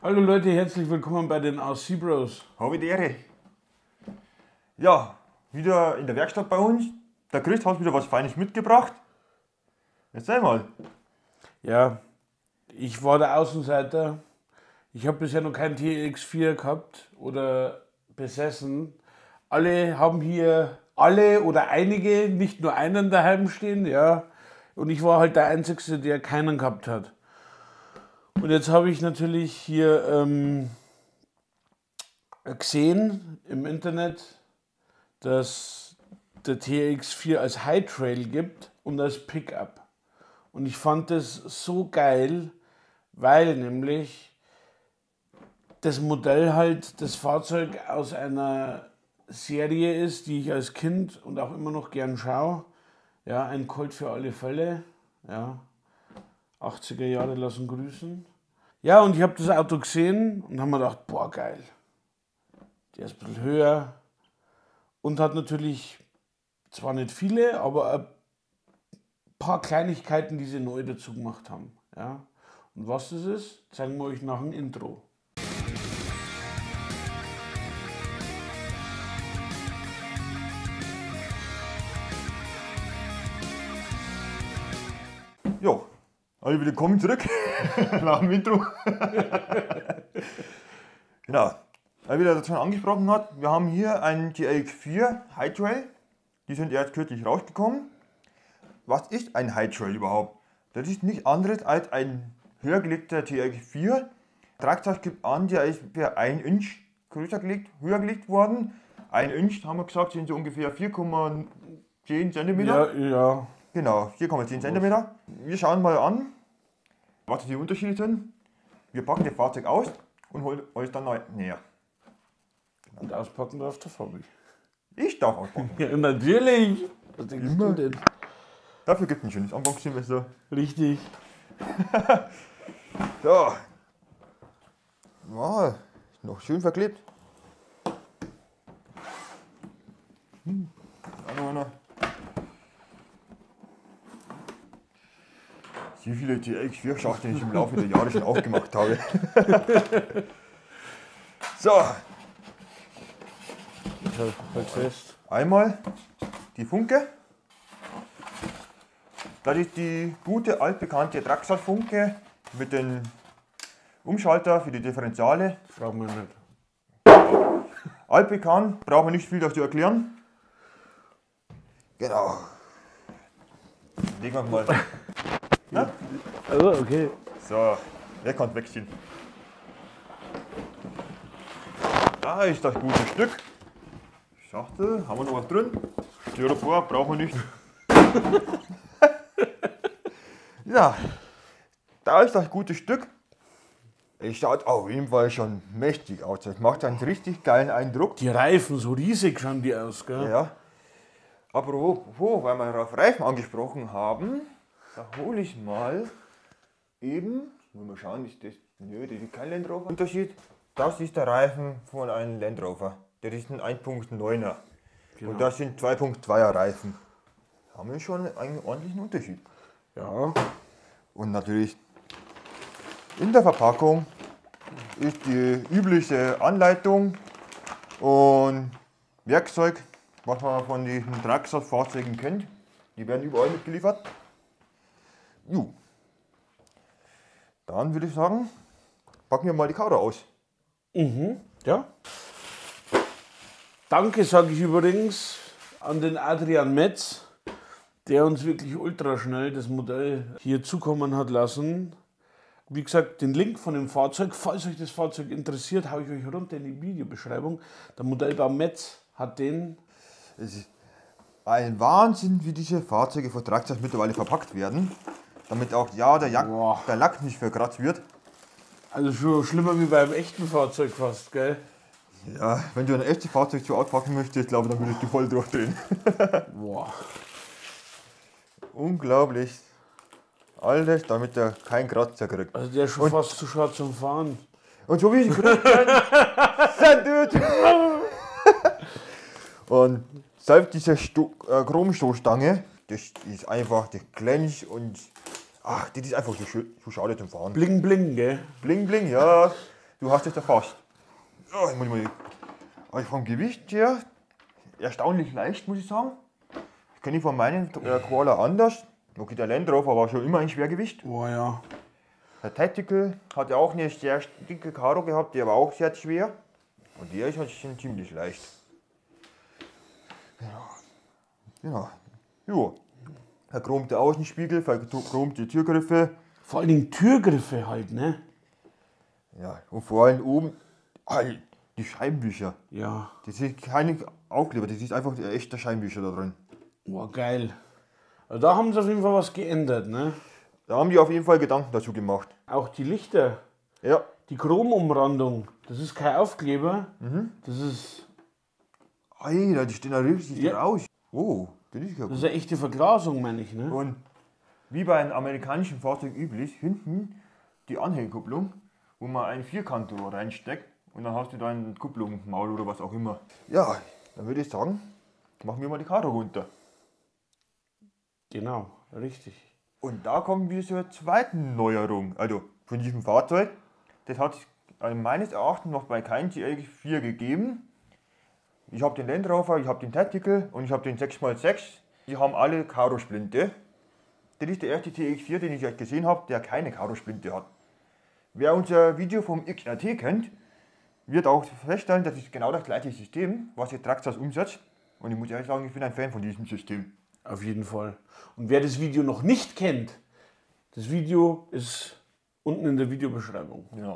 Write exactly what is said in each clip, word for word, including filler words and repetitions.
Hallo Leute, herzlich willkommen bei den R C Bros. Habe die Ehre. Ja, wieder in der Werkstatt bei uns. Der Chris hat wieder was Feines mitgebracht. Erzähl mal. Ja, ich war der Außenseiter. Ich habe bisher noch kein T X vier gehabt oder besessen. Alle haben hier, alle oder einige, nicht nur einen daheim stehen, ja. Und ich war halt der Einzige, der keinen gehabt hat. Und jetzt habe ich natürlich hier ähm, gesehen im Internet, dass der T X vier als High Trail gibt und als Pickup. Und ich fand das so geil, weil nämlich das Modell halt das Fahrzeug aus einer Serie ist, die ich als Kind und auch immer noch gern schaue. Ja, ein Colt für alle Fälle. Ja, achtziger Jahre lassen grüßen. Ja, und ich habe das Auto gesehen und habe mir gedacht, boah, geil. Der ist ein bisschen höher und hat natürlich zwar nicht viele, aber ein paar Kleinigkeiten, die sie neu dazu gemacht haben. Ja. Und was das ist, zeigen wir euch nach dem Intro. Jo, alle willkommen zurück nach dem Intro. Genau, wie er das schon angesprochen hat, wir haben hier einen T X vier High Trail. Die sind erst kürzlich rausgekommen. Was ist ein High Trail überhaupt? Das ist nichts anderes als ein höher gelegter T X vier. Tragzeit gibt an, der ist für ein Inch größer gelegt, höher gelegt worden. Ein Inch, haben wir gesagt, sind so ungefähr vier Komma zehn Zentimeter. Ja, ja. Genau, vier Komma zehn Zentimeter. Wir schauen mal an, was die Unterschiede sind. Wir packen das Fahrzeug aus und holen euch dann näher. Und auspacken darf der Fabi. Ich darf auspacken. Ja, natürlich. Was denkst du denn? Dafür gibt es ein schönes Unboxing-Messer. Richtig. So. Ja, noch schön verklebt. Hm. Noch einer. Wie viele T X vier Schachteln ich im Laufe der Jahre schon aufgemacht habe. So. Halt fest. Einmal die Funke. Das ist die gute altbekannte Draxler-Funke mit dem Umschalter für die Differentiale. Brauchen wir nicht. Altbekannt, brauchen wir nicht viel dazu erklären. Genau. Legen wir mal. Ja? Also, okay. So, der kann wegziehen. Da ist das gute Stück. Schachtel, haben wir noch was drin? Styropor brauchen wir nicht. Ja, da ist das gute Stück. Es schaut auf jeden Fall schon mächtig aus. Das macht einen richtig geilen Eindruck. Die Reifen, so riesig schauen die aus, gell? Ja. Apropos, weil wir auf Reifen angesprochen haben, da hole ich mal eben, nur mal schauen, ist das, nö, das ist kein Land Rover Unterschied. Das ist der Reifen von einem Land Rover. Das ist ein eins Komma neuner. Genau. Und das sind zwei Komma zweier Reifen. Da haben wir schon einen ordentlichen Unterschied. Ja. Und natürlich in der Verpackung ist die übliche Anleitung und Werkzeug, was man von diesen Draxler-Fahrzeugen kennt. Die werden überall mitgeliefert. Jo. Dann würde ich sagen, packen wir mal die Karre aus. Mhm. Ja. Danke sage ich übrigens an den Adrian Metz, der uns wirklich ultra schnell das Modell hier zukommen hat lassen. Wie gesagt, den Link von dem Fahrzeug, falls euch das Fahrzeug interessiert, haue ich euch runter in die Videobeschreibung. Der Modellbau Metz hat den. Es ist ein Wahnsinn, wie diese Fahrzeuge von Draxler mittlerweile verpackt werden, damit auch ja der, Jack, der Lack nicht verkratzt wird. Also schon schlimmer wie beim echten Fahrzeug fast, gell? Ja, wenn du ein echtes Fahrzeug zu auspacken möchtest, glaube ich, dann würdest du voll durchdrehen. Boah. Unglaublich. Alles, damit er keinen Kratzer kriegt. Also der ist schon und fast zu schwarz zum Fahren. Und so wie ich kriegt, und selbst diese Sto äh, Chromstoßstange, das ist einfach, das glänzt und ach, das ist einfach so schön, so schade zum Fahren. Bling bling, gell? Bling bling, ja. du hast es erfasst. Ja, ich muss mal, also vom Gewicht her erstaunlich leicht, muss ich sagen. Ich kenne ich von meinen äh, Koala anders. Okay, der Land Rover war schon immer ein Schwergewicht. Oh ja. Der Tactical hat ja auch eine sehr dicke Karo gehabt, der war auch sehr schwer. Und der ist halt schon ziemlich leicht. Ja. Genau. Jo. Verchromte Außenspiegel, verchromte Türgriffe. Vor allen Dingen Türgriffe halt, ne? Ja, und vor allem oben halt die Scheibenwischer. Ja. Das sind keine Aufkleber, das ist einfach ein echter Scheibenwischer da drin. Oh, geil. Also da haben sie auf jeden Fall was geändert, ne? Da haben die auf jeden Fall Gedanken dazu gemacht. Auch die Lichter, Ja. die Chromumrandung, das ist kein Aufkleber, mhm. das ist... Alter, die stehen da richtig Ja. raus. Oh, das ist ja Das gut. ist eine echte Verglasung, meine ich, ne? Und wie bei einem amerikanischen Fahrzeug üblich, hinten die Anhängerkupplung, wo man ein Vierkantrohr reinsteckt und dann hast du da eine Kupplung, Maul oder was auch immer. Ja, dann würde ich sagen, machen wir mal die Karo runter. Genau, richtig. Und da kommen wir zur zweiten Neuerung, also von diesem Fahrzeug. Das hat es meines Erachtens noch bei keinem G L vier gegeben. Ich habe den Land Rover, ich habe den Tactical und ich habe den sechs mal sechs. Die haben alle Karo-Splinte. Das ist der erste T X vier, den ich euch gesehen habe, der keine Karo-Splinte hat. Wer unser Video vom X R T kennt, wird auch feststellen, das ist genau das gleiche System, was jetzt Traxxas umsetzt. Und ich muss ehrlich sagen, ich bin ein Fan von diesem System. Auf jeden Fall. Und wer das Video noch nicht kennt, das Video ist unten in der Videobeschreibung. Ja.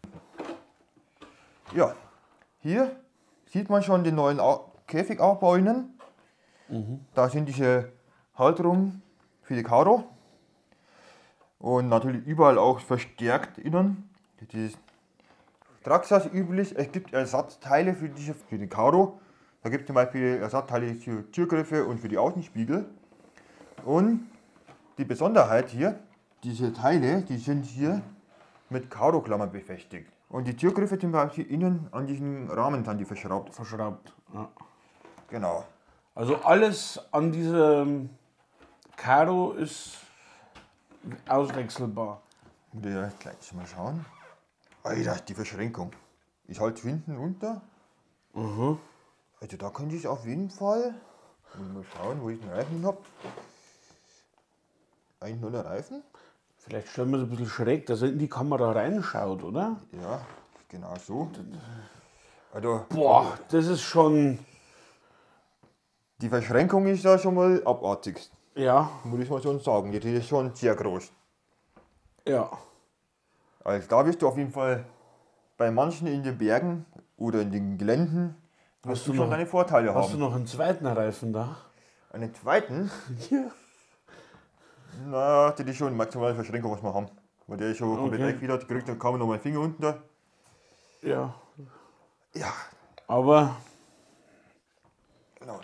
Ja, hier sieht man schon den neuen Au- Käfigaufbau innen. Mhm. Da sind diese Halterungen für die Karo. Und natürlich überall auch verstärkt innen. Das ist Traxxas üblich. Es gibt Ersatzteile für, diese, für die Karo. Da gibt es zum Beispiel Ersatzteile für Türgriffe und für die Außenspiegel. Und die Besonderheit hier, diese Teile, die sind hier mit Karo-Klammern befestigt. Und die Türgriffe zum Beispiel innen an diesen Rahmen sind die verschraubt. Verschraubt. Ja. Genau. Also alles an diesem Karo ist auswechselbar. Muss ich ja gleich mal schauen. Alter, die Verschränkung. Ich halte hinten unter. Mhm. Also da könnte ich auf jeden Fall. Muss ich mal schauen, wo ich den Reifen habe. Eigentlich nur der Reifen. Vielleicht stellen wir es ein bisschen schräg, dass er in die Kamera reinschaut, oder? Ja, genau so. Also, Boah, das ist schon... die Verschränkung ist da schon mal abartig. Ja, Muss ich mal schon sagen. Die ist schon sehr groß. ja. Also da wirst du auf jeden Fall bei manchen in den Bergen oder in den Geländen Hast du du schon noch- deine Vorteile Hast du haben. noch einen zweiten Reifen da? Einen zweiten, Ja. na, das ist schon die maximale Verschränkung, was wir haben. Weil der ist schon komplett Okay. eingefedert, gekriegt, dann kam noch mein Finger unten da. Ja. Ja, Aber genau.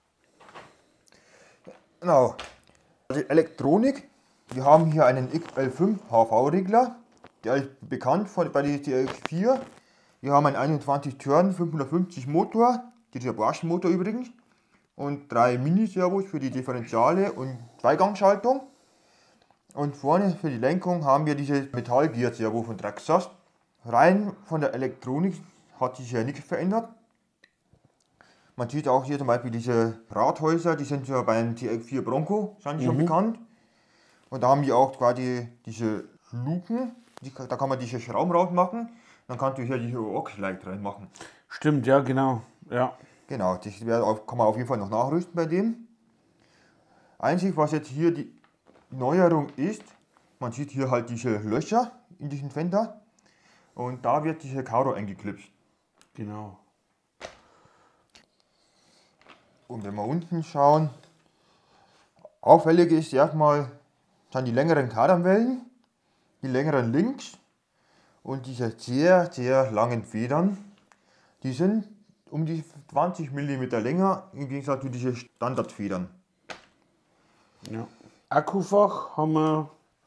Genau. Also Elektronik, wir haben hier einen X L fünf H V-Regler, der ist bekannt von, bei der T X vier. Wir haben einen einundzwanzig Turn fünfhundertfünfzig Motor, dieser Bosch-Motor übrigens, und drei Mini-Servos für die Differentiale und Zweigangschaltung. Und vorne für die Lenkung haben wir dieses Metall-Gear-Servo von Traxxas. Rein von der Elektronik hat sich ja nichts verändert. Man sieht auch hier zum Beispiel diese Radhäuser, die sind ja beim T X vier Bronco, sind die schon bekannt. Und da haben die auch quasi diese Luken, die, da kann man diese Schrauben rausmachen. Dann kannst du hier diese Ochsleit reinmachen. stimmt, ja, genau. Ja. Genau, das wär auf, kann man auf jeden Fall noch nachrüsten bei dem. Einzig, was jetzt hier die Neuerung ist, man sieht hier halt diese Löcher in diesem Fender. Und da wird diese Karo eingeklipst. Genau. Und wenn wir unten schauen, auffällig ist erstmal sind die längeren Kardanwellen, die längeren Links und diese sehr, sehr langen Federn. Die sind um die zwanzig Millimeter länger im Gegensatz zu diesen Standardfedern. Ja. Akkufach haben wir.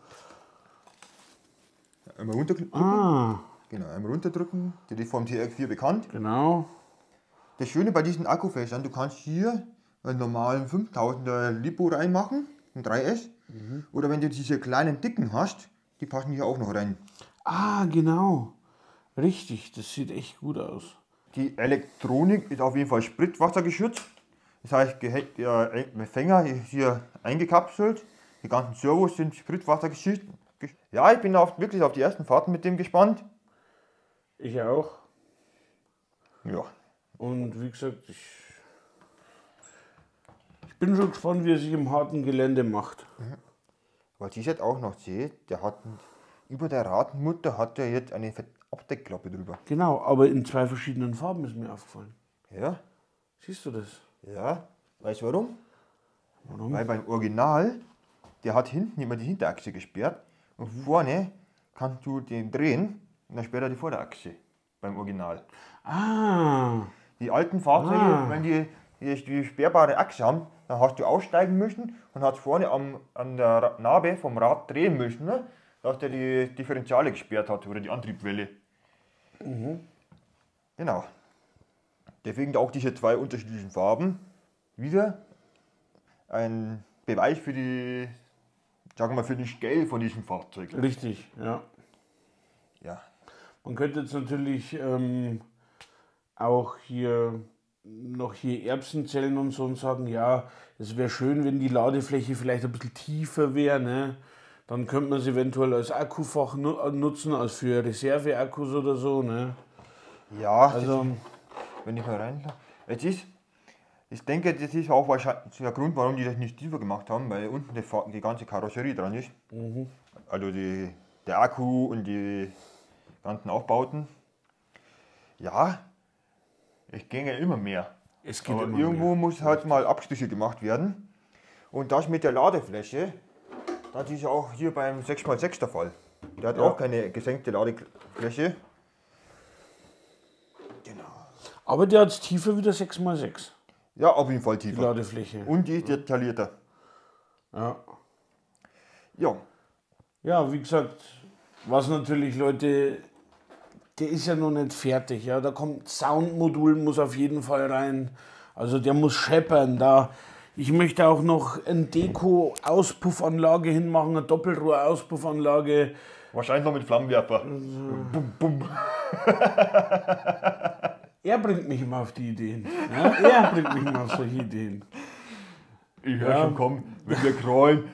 Einmal runterdrücken. Ah, Genau, einmal runterdrücken. Das ist vom T X vier bekannt. genau. Das Schöne bei diesen Akkufächern, du kannst hier einen normalen fünftausender Lipo reinmachen, ein drei S. Mhm. Oder wenn du diese kleinen dicken hast, die passen hier auch noch rein. Ah, genau. Richtig, das sieht echt gut aus. Die Elektronik ist auf jeden Fall spritwassergeschützt. Das heißt, der Empfänger ist hier eingekapselt. Die ganzen Servos sind spritwassergeschützt. Ja, ich bin auf, wirklich auf die ersten Fahrten mit dem gespannt. Ich auch. Ja. Und wie gesagt, ich, ich bin schon gespannt, wie er sich im harten Gelände macht. Mhm. Was ich jetzt auch noch sehe, der hat über der Radmutter hat er jetzt eine Abdeckklappe drüber. Genau, aber in zwei verschiedenen Farben ist mir aufgefallen. Ja. Siehst du das? Ja. Weißt du warum? Warum? Weil beim Original, der hat hinten immer die Hinterachse gesperrt und vorne kannst du den drehen und dann sperrt er die Vorderachse beim Original. Ah. Die alten Fahrzeuge, Ah. wenn die, die die sperrbare Achse haben, dann hast du aussteigen müssen und hast vorne am, an der Narbe vom Rad drehen müssen, ne? Dass der die Differentiale gesperrt hat oder die Antriebswelle. Mhm. Genau. Deswegen auch diese zwei unterschiedlichen Farben. Wieder ein Beweis für die, sagen wir mal, für den Scale von diesem Fahrzeug. Richtig, ja. Ja. Man könnte jetzt natürlich ähm, auch hier noch hier Erbsen zählen und so und sagen, ja, es wäre schön, wenn die Ladefläche vielleicht ein bisschen tiefer wäre, ne? Dann könnte man es eventuell als Akkufach nu nutzen, als für Reserveakkus oder so, ne? Ja, Also, das, wenn ich mal rein. Jetzt ist, ich denke, das ist auch wahrscheinlich der Grund, warum die das nicht tiefer gemacht haben, weil unten die, die ganze Karosserie dran ist. mhm. Also die, der Akku und die ganzen Aufbauten. Ja, es ginge immer mehr. Es geht Aber immer irgendwo mehr. muss halt mal Abstriche gemacht werden. Und das mit der Ladefläche, das ist auch hier beim sechs mal sechs der Fall. Der hat Ja. auch keine gesenkte Ladefläche. Genau. Aber der hat tiefer wie der sechs mal sechs, Ja, auf jeden Fall die tiefer. Ladefläche. Und die ist detaillierter. Ja. Ja, Ja, wie gesagt, was natürlich, Leute, der ist ja noch nicht fertig. Ja, da kommt Soundmodul, muss auf jeden Fall rein. Also der muss scheppern. Da. Ich möchte auch noch eine Deko-Auspuffanlage hinmachen, eine Doppelrohr-Auspuffanlage. wahrscheinlich noch mit Flammenwerfer. Bum, bum. Er bringt mich immer auf die Ideen. Ja, er bringt mich immer auf solche Ideen. Ich höre Ja. schon kommen, wenn wir krollen.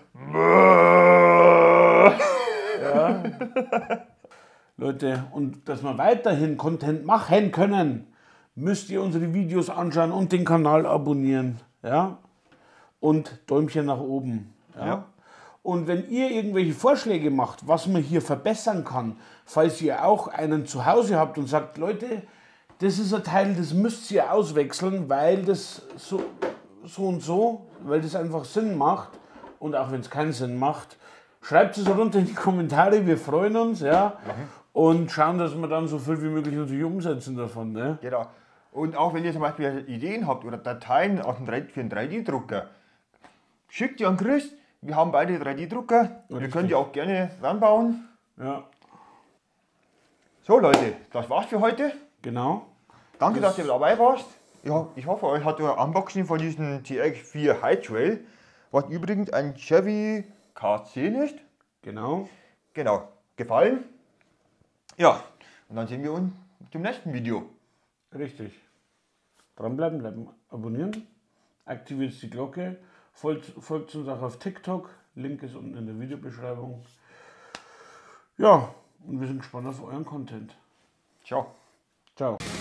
Ja. Leute, und dass wir weiterhin Content machen können, müsst ihr unsere Videos anschauen und den Kanal abonnieren. Ja? Und Däumchen nach oben. Ja? Ja. Und wenn ihr irgendwelche Vorschläge macht, was man hier verbessern kann, falls ihr auch einen zu Hause habt und sagt, Leute, das ist ein Teil, das müsst ihr auswechseln, weil das so, so und so, weil das einfach Sinn macht und auch wenn es keinen Sinn macht, schreibt es runter in die Kommentare, wir freuen uns, ja, und schauen, dass wir dann so viel wie möglich natürlich umsetzen davon, ne? Genau. Und auch wenn ihr zum Beispiel Ideen habt oder Dateien aus dem drei D für einen drei D-Drucker, schickt die an Chris. Wir haben beide drei D-Drucker. Wir Richtig. können die auch gerne ranbauen. Ja, So Leute, das war's für heute. genau. Danke, dass ihr dabei warst. Ja, ich hoffe, euch hat das Unboxing von diesem T X vier High Trail, was übrigens ein Chevy K zehn ist, Genau. genau, gefallen. Ja, und dann sehen wir uns zum nächsten Video. Richtig. Dranbleiben, bleiben, abonnieren, aktiviert die Glocke, folgt, folgt uns auch auf TikTok, Link ist unten in der Videobeschreibung. Ja, und wir sind gespannt auf euren Content. Ciao. Ciao.